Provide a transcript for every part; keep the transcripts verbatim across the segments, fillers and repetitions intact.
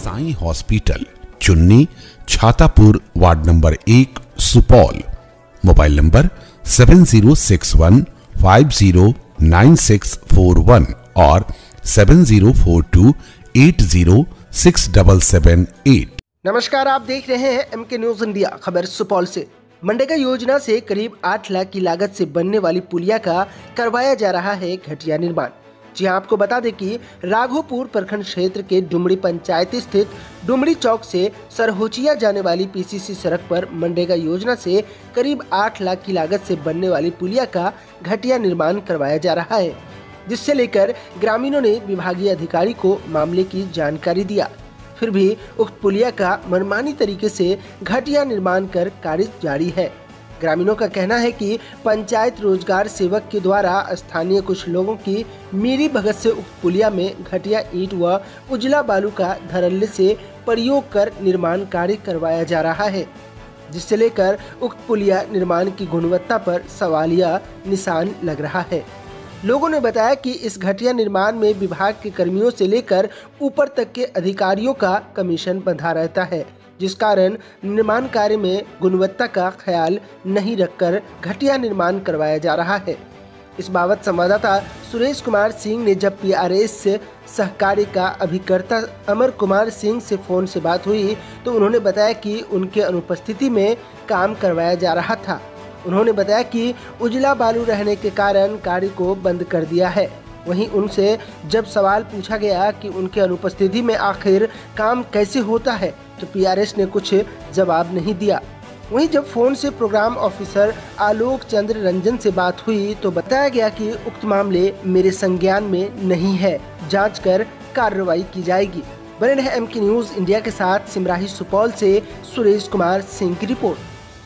Sai hospital, चुन्नी, Chhatapur, ward number एक, Supaul. Mobile number seven zero six one five zero nine six four one और seven zero four two eight zero six double seven eight. नमस्कार, आप देख रहे हैं M के न्यूज इंडिया। खबर सुपौल से। मनरेगा योजना से करीब आठ लाख की लागत से बनने वाली पुलिया का करवाया जा रहा है घटिया निर्माण। जी हां, आपको बता दें कि राघोपुर प्रखंड क्षेत्र के डुमरी पंचायत स्थित डुमरी चौक से सरहोचिया जाने वाली पीसीसी सड़क पर मनरेगा योजना से करीब आठ लाख की लागत से बनने वाली पुलिया का घटिया निर्माण करवाया जा रहा है, जिससे लेकर ग्रामीणों ने विभागीय अधिकारी को मामले की जानकारी दिया। फिर भी उक्त पुलिया का मनमानी तरीके से घटिया निर्माण कर कार्य जारी है। ग्रामीणों का कहना है कि पंचायत रोजगार सेवक के द्वारा स्थानीय कुछ लोगों की मीरी भगत से उक्त पुलिया में घटिया ईंट व उजला बालू का धड़ल्ले से प्रयोग कर निर्माण कार्य करवाया जा रहा है, जिससे लेकर उक्त पुलिया निर्माण की गुणवत्ता पर सवालिया निशान लग रहा है। लोगों ने बताया कि इस घटिया निर्माण में विभाग के कर्मियों से लेकर ऊपर तक के अधिकारियों का कमीशन बंधा रहता है, जिस कारण निर्माण कार्य में गुणवत्ता का ख्याल नहीं रखकर घटिया निर्माण करवाया जा रहा है। इस बाबत संवाददाता सुरेश कुमार सिंह ने जब पीआरएस से सहकारी का अभिकर्ता अमर कुमार सिंह से फोन से बात हुई तो उन्होंने बताया कि उनके अनुपस्थिति में काम करवाया जा रहा था। उन्होंने बताया कि उजला बालू रहने के कारण कार्य को बंद कर दिया है। वहीं उनसे जब सवाल पूछा गया कि उनके अनुपस्थिति में आखिर काम कैसे होता है तो पीआरएस ने कुछ जवाब नहीं दिया। वहीं जब फोन से प्रोग्राम ऑफिसर आलोक चंद्र रंजन से बात हुई तो बताया गया कि उक्त मामले मेरे संज्ञान में नहीं है, जांच कर कार्रवाई की जाएगी। बने रहे एम के न्यूज इंडिया के साथ। सिमराही सुपौल से सुरेश कुमार सिंह की रिपोर्ट।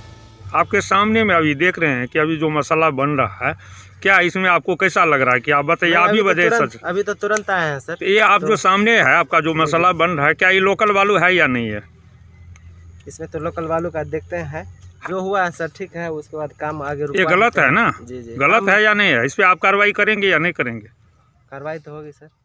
आपके सामने में अभी देख रहे हैं कि अभी जो मसाला बन रहा है, क्या इसमें आपको कैसा लग रहा है कि आप बताइए, आप ही बताइए सच। अभी तो तुरंत आए हैं सर। तो ये आप तो, जो सामने है आपका जो मसाला बन रहा है, क्या ये लोकल बालू है या नहीं है? इसमें तो लोकल बालू का देखते हैं, जो हुआ है सर ठीक है, उसके बाद काम आगे। ये गलत है ना? जी जी, गलत है या नहीं है? इस पे आप कार्रवाई करेंगे या नहीं करेंगे? कार्रवाई तो होगी सर।